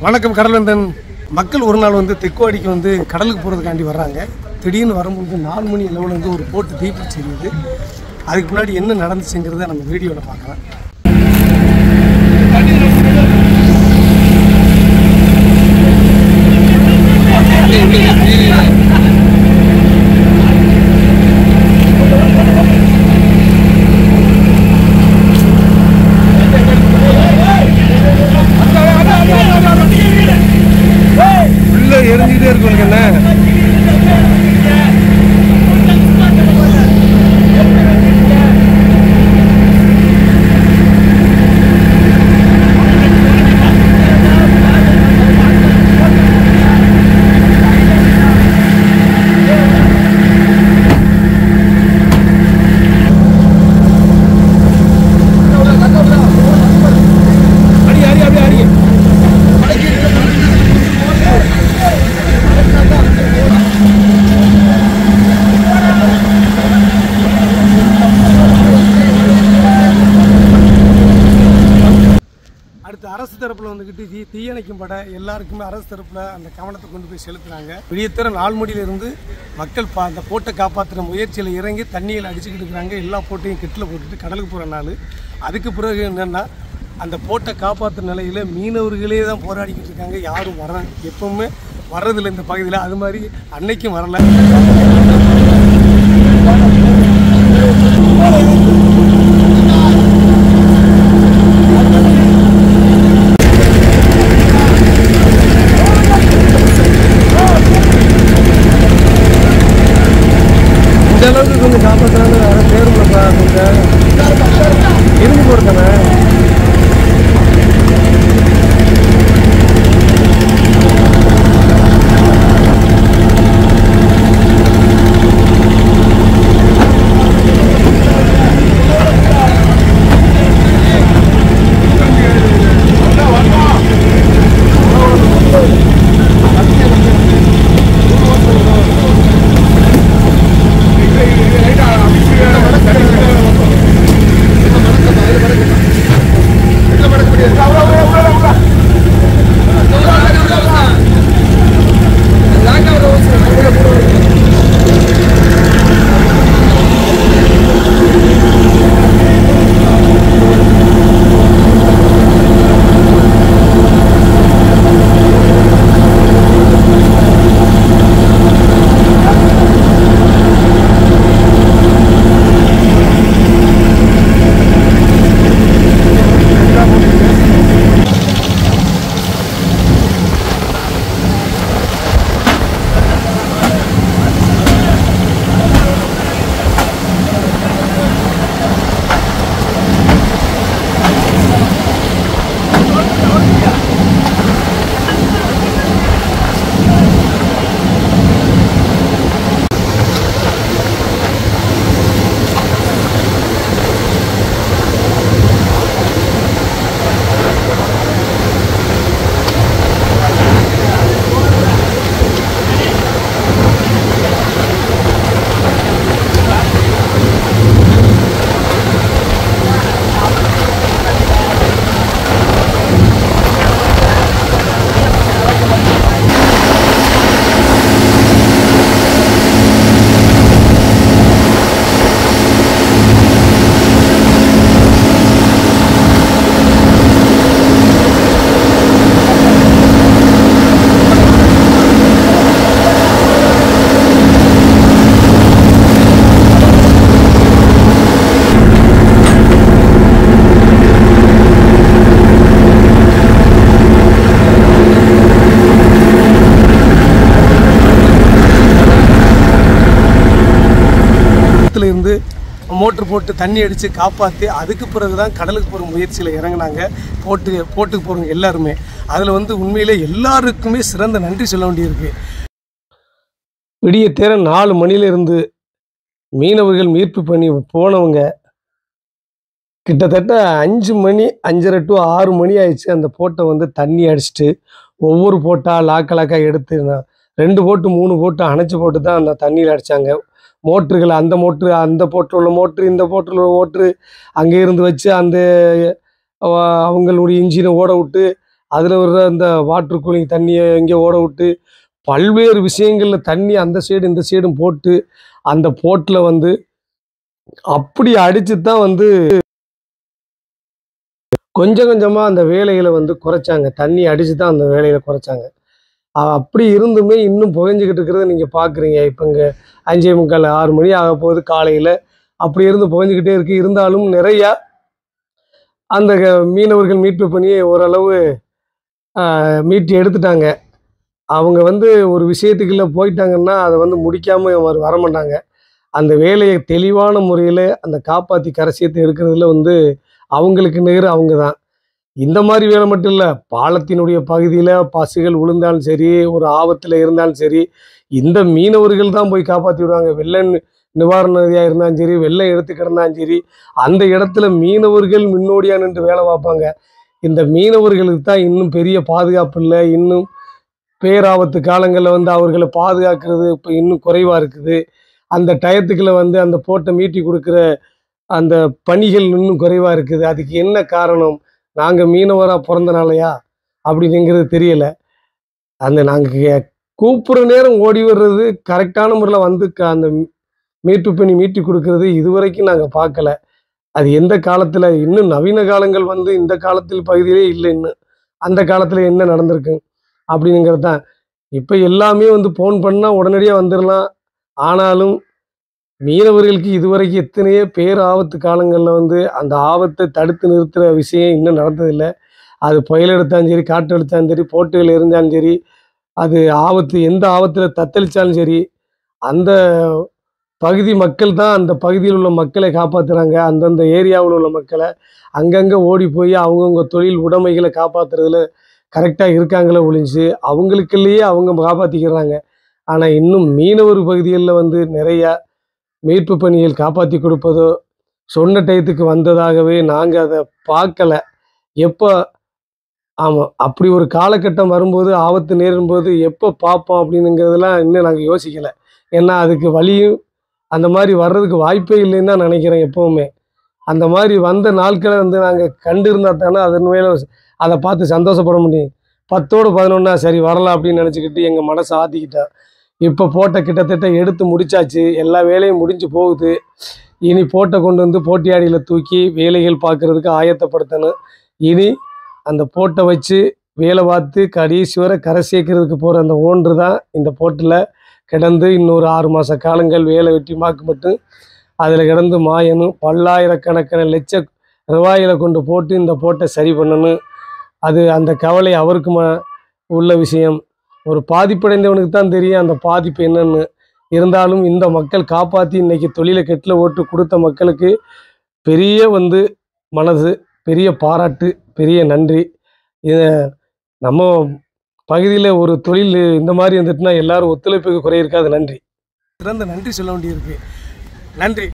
வணக்கம் கடலந்தன் மக்கள் ஒரு நாள் வந்து தெக்குவாடிக்கு வந்து கடலுக்கு போகிறதுக்காண்டி வர்றாங்க. திடீர்னு வரும்போது 4 மணி அளவில் வந்து ஒரு போட்டு தீப்பிடிச்சு எரியுது. அதுக்கு முன்னாடி என்ன நடந்துச்சுங்கிறத நம்ம வீடியோவில் பார்க்கலாம். எரிஞ்சுக்கிட்டே இருக்கும் என்ன அரசு தரப்புல வந்துகிட்டு தீயணைக்கும் பட எல்லாருக்குமே அரசு தரப்புல அந்த கவனத்தை கொண்டு போய் செலுத்துறாங்க. விடியத்தர 4 மணியிலிருந்து மக்கள் அந்த போட்டை காப்பாற்றுற முயற்சியில் இறங்கி தண்ணியில் அடிச்சுக்கிட்டு இருக்கிறாங்க. எல்லா போட்டையும் கெட்டில் போட்டுட்டு கடலுக்கு போகிற நாள். அதுக்கு பிறகு என்னென்னா அந்த போட்டை காப்பாற்றுற நிலையில் மீனவர்களே தான் போராடிக்கிட்டு இருக்காங்க. யாரும் எப்பவுமே வர்றதில்லை இந்த பகுதியில். அது மாதிரி அன்னைக்கும் வரல. இந்த அளவுக்கு கொஞ்சம் காப்பாற்றாலும் பேருங்களப்பா கொஞ்சம் இருந்து போடுத்தானே. இருந்து மோட்டர் போட்டு தண்ணி அடித்து காப்பாற்றி அதுக்கு பிறகு தான் கடலுக்கு போகிற முயற்சியில் இறங்கினாங்க. போட்டுக்கு போகிறவங்க எல்லாருமே. அதில் வந்து உண்மையிலே எல்லாருக்குமே சிறந்த நன்றி சொல்ல வேண்டியிருக்கு. விடியத்தேர 4 மணியிலிருந்து மீனவர்கள் மீட்பு பண்ணி போனவங்க கிட்டத்தட்ட 5 மணி 5:30 to 6 மணி ஆயிடுச்சு. அந்த போட்டை வந்து தண்ணி அடிச்சுட்டு ஒவ்வொரு போட்டாக லாக்காக எடுத்து 2 போட்டு 3 போட்டு அணைச்சி போட்டு தான் அந்த தண்ணியில் அடித்தாங்க. மோட்டர்கள் அந்த மோட்ரு, அந்த போட்டில் உள்ள மோட்ரு, இந்த போட்டில் உள்ள மோட்ரு அங்கே இருந்து வச்சு அந்த அவங்களுடைய இன்ஜினை ஓட விட்டு அதில் வர்ற அந்த வாட்டர் கூலிங் தண்ணியை எங்கே ஓட விட்டு பல்வேறு விஷயங்களில் தண்ணி அந்த சைடு இந்த சைடும் போட்டு அந்த போட்டில் வந்து அப்படி அடித்து தான் வந்து கொஞ்சம் கொஞ்சமாக அந்த வேலைகளை வந்து குறைச்சாங்க. தண்ணி அடித்து தான் அந்த வேலைகளை குறைச்சாங்க. அப்படி இருந்துமே இன்னும் புகைஞ்சிக்கிட்டு இருக்கிறத நீங்கள் பார்க்குறீங்க. இப்போ இங்கே 5:45 6 மணி ஆக போகுது காலையில். அப்படி இருந்து புகைஞ்சிக்கிட்டே இருக்குது. இருந்தாலும் நிறையா அந்த மீனவர்கள் மீட்பு பணியை ஓரளவு மீட்டு எடுத்துட்டாங்க. அவங்க வந்து ஒரு விஷயத்துக்குள்ளே போயிட்டாங்கன்னா அதை வந்து முடிக்காமல் வரமாட்டாங்க. அந்த வேலையை தெளிவான முறையில் அந்த காப்பாற்றி கரை சேர்த்து எடுக்கிறதுல வந்து அவங்களுக்கு நிகர் அவங்க தான். இந்த மாதிரி வேலை மட்டும் இல்லை, பாலத்தினுடைய பகுதியில் பசுகள் விழுந்தாலும் சரி, ஒரு ஆபத்தில் இருந்தாலும் சரி, இந்த மீனவர்கள் தான் போய் காப்பாற்றி விடுவாங்க. வெள்ள நிவாரண நிதியாக இருந்தாலும் சரி, வெள்ளம் எடுத்து கிடந்தாலும் சரி, அந்த இடத்துல மீனவர்கள் முன்னோடியாக நின்று வேலை பார்ப்பாங்க. இந்த மீனவர்களுக்கு தான் இன்னும் பெரிய பாதுகாப்பு இல்லை. இன்னும் பேராபத்து காலங்களில் வந்து அவர்களை பாதுகாக்கிறது இப்போ இன்னும் குறைவாக இருக்குது. அந்த டயத்துக்குள்ள வந்து அந்த போட்டை மீட்டி கொடுக்குற அந்த பணிகள் இன்னும் குறைவாக இருக்குது. அதுக்கு என்ன காரணம்? நாங்கள் மீனவராக பிறந்தனாலையா அப்படிங்கிறது தெரியலை. அந்த நாங்கள் கூப்பிட்ற நேரம் ஓடி வர்றது கரெக்டான முறையில் வந்து அந்த மீட்பு பணி மீட்டி கொடுக்கறது இதுவரைக்கும் நாங்கள் பார்க்கல. அது எந்த காலத்தில் இன்னும் நவீன காலங்கள் வந்து இந்த காலத்தில் பகுதியிலே இல்லை. இன்னும் அந்த காலத்தில் என்ன நடந்திருக்கு அப்படிங்கிறது தான். இப்போ எல்லாமே வந்து ஃபோன் பண்ணால் உடனடியாக வந்துடலாம். ஆனாலும் மீனவர்களுக்கு இதுவரைக்கும் எத்தனையோ பேராபத்து காலங்களில் வந்து அந்த ஆபத்தை தடுத்து நிறுத்துகிற விஷயம் இன்னும் நடந்ததில்லை. அது புயல் எடுத்தாலும் சரி, காற்று எடுத்தாலும் சரி, போட்டுகள் இருந்தாலும் சரி, அது ஆபத்து எந்த ஆபத்தில் தத்தளித்தாலும் சரி, அந்த பகுதி மக்கள் தான் அந்த பகுதியில் உள்ள மக்களை காப்பாற்றுறாங்க. அந்தந்த ஏரியாவில் உள்ள மக்களை அங்கங்கே ஓடி போய் அவங்கவுங்க தொழில் உடைமைகளை காப்பாற்றுறதுல கரெக்டாக இருக்காங்களே ஒழிஞ்சு அவங்களுக்குள்ளேயே அவங்க காப்பாற்றிக்கிறாங்க. ஆனால் இன்னும் மீனவர் பகுதிகளில் வந்து நிறையா மீட்பு பணிகள் காப்பாற்றி கொடுப்பதோ சொன்ன டயத்துக்கு வந்ததாகவே நாங்கள் அதை பார்க்கல. எப்போ ஆமாம், அப்படி ஒரு காலகட்டம் வரும்போது ஆபத்து நேரும்போது எப்போ பார்ப்போம் அப்படிங்கிறதெல்லாம் இன்னும் நாங்கள் யோசிக்கலை. ஏன்னா அதுக்கு வழியும் அந்த மாதிரி வர்றதுக்கு வாய்ப்பே இல்லைன்னு தான் நினைக்கிறேன் எப்போவுமே. அந்த மாதிரி வந்த நாட்களை வந்து நாங்கள் கண்டு இருந்தால் தானே அதன் மேலே அதை பார்த்து சந்தோஷப்பட முடியும். 10ஓட 11 சரி வரலாம் அப்படின்னு நினச்சிக்கிட்டு எங்கள் மனசை ஆற்றிக்கிட்டேன். இப்போ போட்டை கிட்டத்தட்ட எடுத்து முடிச்சாச்சு. எல்லா வேலையும் முடிஞ்சு போகுது. இனி போட்டை கொண்டு வந்து போட்டியாடியில் தூக்கி வேலைகள் பார்க்குறதுக்கு ஆயத்தப்படுத்தணும். இனி அந்த போட்டை வச்சு வேலை பார்த்து கடைசி வரை கரை சேர்க்கறதுக்கு போகிற அந்த ஓன்று தான் இந்த போட்டில் கிடந்து இன்னொரு 6 மாத காலங்கள் வேலை வெட்டி மாக்கு மட்டும் அதில் கிடந்து மாயணும். பல்லாயிரக்கணக்கான லட்ச ரூபாய்களை கொண்டு போட்டு இந்த போட்டை சரி பண்ணணும். அது அந்த கவலை அவருக்கு உள்ள விஷயம். ஒரு பாதிப்படைந்தவனுக்கு தான் தெரியும் அந்த பாதிப்பு என்னன்னு. இருந்தாலும் இந்த மக்கள் காப்பாற்றி இன்றைக்கி தொழிலை கெட்டில் ஓட்டு கொடுத்த மக்களுக்கு பெரிய வந்து மனது, பெரிய பாராட்டு, பெரிய நன்றி. இதை நம்ம பகுதியில் ஒரு தொழில் இந்த மாதிரி இருந்துட்டுனா எல்லாரும் ஒத்துழைப்புக்கு குறை இருக்காது. நன்றி, சிறந்த நன்றி சொல்ல வேண்டியிருக்கு. நன்றி.